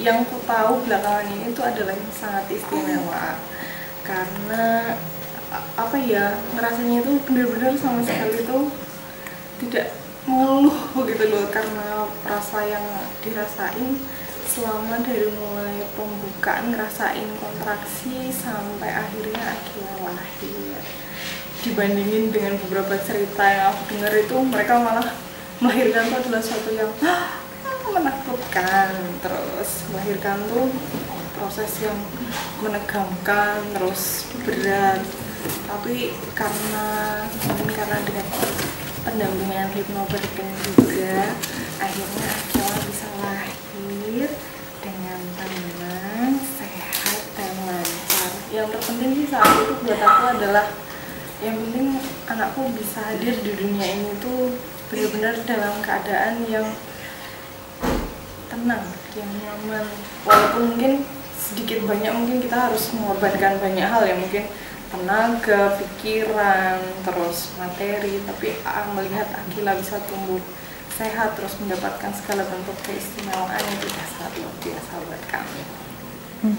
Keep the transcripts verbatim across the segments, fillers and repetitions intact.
yang ku tahu belakangan ini itu adalah yang sangat istimewa karena apa ya, ngerasanya itu benar-benar sama sekali itu tidak mengeluh gitu loh, karena rasa yang dirasain selama dari mulai pembukaan ngerasain kontraksi sampai akhirnya akhirnya lahir. Dibandingin dengan beberapa cerita yang aku dengar itu mereka malah melahirkan itu adalah sesuatu yang menakutkan, terus melahirkan tuh proses yang menegangkan, terus berat. Tapi karena mungkin karena dengan pendampingan hipnobirthing juga, akhirnya Akila bisa lahir dengan tenang, sehat, dan lancar. Yang terpenting sih saat itu buat aku adalah yang penting anakku bisa hadir di dunia ini tuh benar-benar dalam keadaan yang tenang, yang nyaman. Walaupun mungkin sedikit banyak mungkin kita harus mengorbankan banyak hal ya, mungkin tenaga, pikiran, terus materi, tapi melihat Akila bisa tumbuh sehat terus mendapatkan segala bentuk keistimewaan itu sangat luar biasa buat kami. Hmm.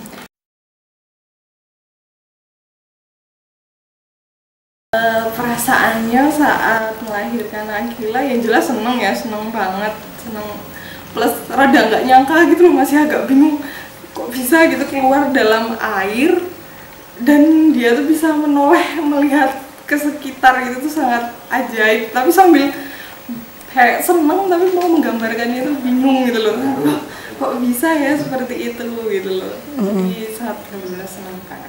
Uh, perasaannya saat melahirkan Akila yang jelas seneng ya, seneng banget, seneng plus rada nggak nyangka gitu loh, masih agak bingung kok bisa gitu keluar dalam air dan dia tuh bisa menoleh melihat ke sekitar gitu tuh sangat ajaib, tapi sambil kayak seneng tapi mau menggambarkannya tuh bingung gitu loh, kok bisa ya seperti itu gitu loh. Jadi sangat benar-benar senang banget.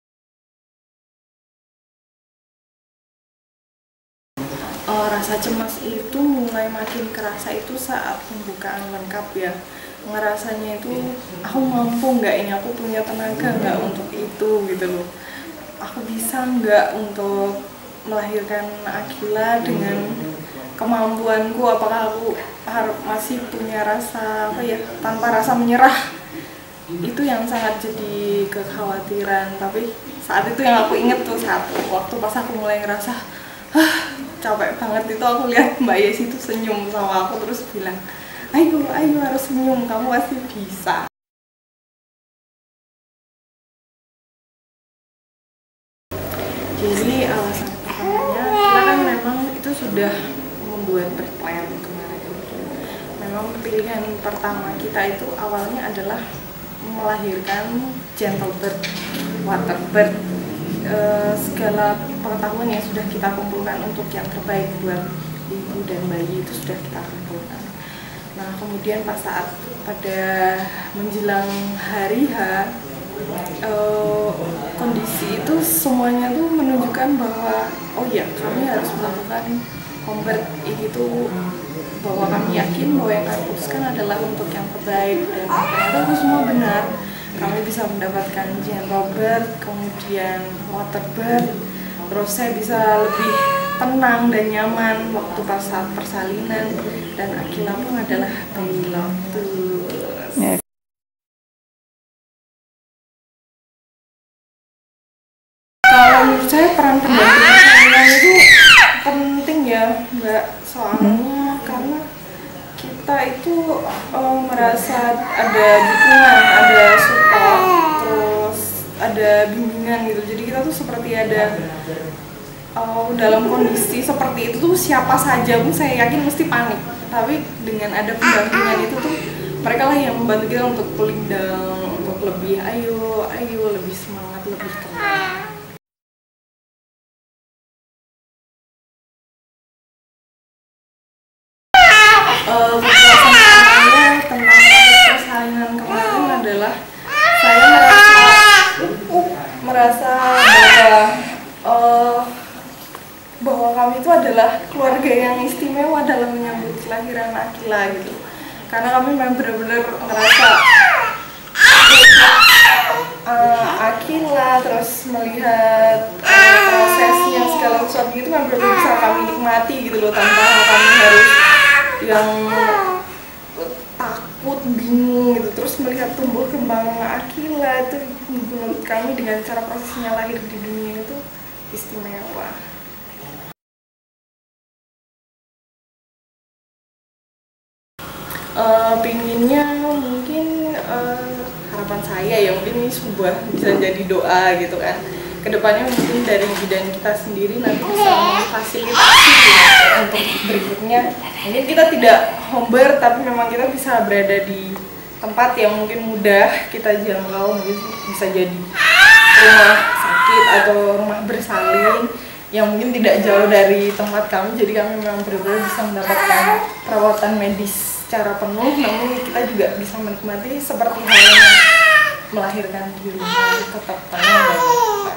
Oh, rasa cemas itu mulai makin kerasa itu saat pembukaan lengkap ya. Ngerasanya itu aku mampu nggak ini, aku punya tenaga nggak untuk itu gitu loh, aku bisa nggak untuk melahirkan Akila dengan kemampuanku, apakah aku harus masih punya rasa apa ya, tanpa rasa menyerah. Itu yang sangat jadi kekhawatiran. Tapi saat itu yang aku inget tuh satu, waktu pas aku mulai ngerasa ah, capek banget itu, aku lihat Mbak Yesi itu senyum sama aku terus bilang, ayo, ayo harus senyum, kamu pasti bisa. Jadi alasan pertamanya, kita kan memang itu sudah membuat birth-plan kemarin. Memang pilihan pertama kita itu awalnya adalah melahirkan gentle birth, water birth. E, segala pengetahuan yang sudah kita kumpulkan untuk yang terbaik buat ibu dan bayi itu sudah kita kumpulkan. Nah kemudian pas saat pada menjelang hari H, uh, kondisi itu semuanya tuh menunjukkan bahwa oh ya kami harus melakukan home birth ini tuh, bahwa kami yakin bahwa yang kami putuskan adalah untuk yang terbaik, dan ternyata itu semua benar. Kami bisa mendapatkan gentle birth, kemudian water birth, terus saya bisa lebih tenang dan nyaman waktu pas saat persalinan, dan Akila pun adalah bayi lotus. Yeah. Kalau menurut saya peran pendamping persalinan itu penting ya Mbak, soalnya hmm. karena kita itu uh, merasa ada dukungan, ada support, terus ada bimbingan gitu. Jadi kita tuh seperti ada uh, dalam kondisi seperti itu tuh siapa saja pun saya yakin mesti panik. Tapi dengan ada pendampingan itu tuh mereka lah yang membantu kita untuk cooling down, untuk lebih ayo, ayo lebih semangat, lebih tenang. Uh, kepuasan saya tentang persalinan kemarin adalah saya merasa uh, merasa bahwa uh, bahwa kami itu adalah keluarga yang istimewa dalam menyambut kelahiran Akila gitu, karena kami memang benar-benar merasa uh, Akila terus melihat uh, prosesnya segala sesuatu itu memang benar-benar bisa kami nikmati gitu loh, tanpa kami harus yang takut, bingung gitu. Terus melihat tumbuh kembang Akila itu menurut kami dengan cara prosesnya lahir di dunia itu istimewa. Uh, pinginnya mungkin uh, saya ya, mungkin ini sebuah bisa jadi doa gitu kan. Kedepannya mungkin dari bidan kita sendiri nanti bisa memfasilitasi ya, untuk berikutnya mungkin kita tidak homer tapi memang kita bisa berada di tempat yang mungkin mudah kita jangkau, mungkin bisa jadi rumah sakit atau rumah bersalin yang mungkin tidak jauh dari tempat kami, jadi kami memang benar-benar bisa mendapatkan perawatan medis secara penuh, namun kita juga bisa menikmati seperti halnya melahirkan di rumah, tetap tenang dan cepat.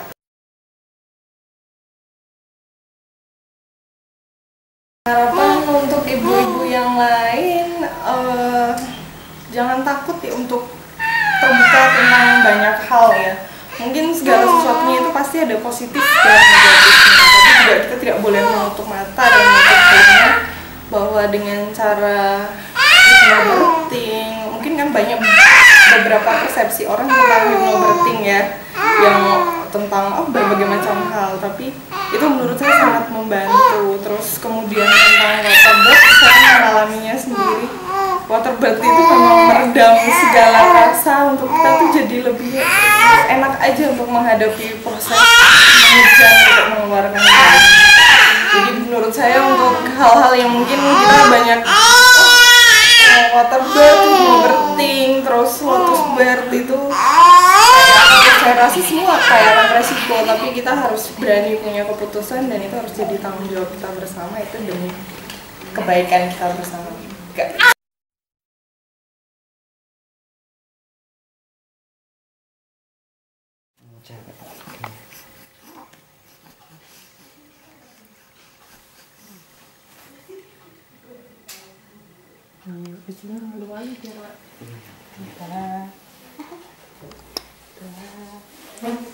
Harapan untuk ibu-ibu yang lain, uh, jangan takut ya untuk terbuka tentang banyak hal ya. Mungkin segala sesuatunya itu pasti ada positif dan negatifnya, tapi juga kita tidak boleh menutup mata dan menutup telinga bahwa dengan cara hypnobirthing, mungkin kan banyak beberapa persepsi orang tentang hypnobirthing ya, yang tentang oh, berbagai macam hal, tapi itu menurut saya sangat membantu. Terus kemudian tentang waterbirth, saya mengalaminya sendiri. Waterbirth itu memang meredam segala rasa untuk kita tuh jadi lebih enak aja untuk menghadapi proses mengejar untuk mengeluarkan bayi. Jadi menurut saya untuk hal-hal yang mungkin kita banyak oh, waterbirth, birthing, terus lotus birth itu saya rasa semua kayak resiko, tapi kita harus berani punya keputusan dan itu harus jadi tanggung jawab kita bersama, itu demi kebaikan kita bersama juga. Hmm, kecilnya malu-malu ya, Pak. Kita. Kita.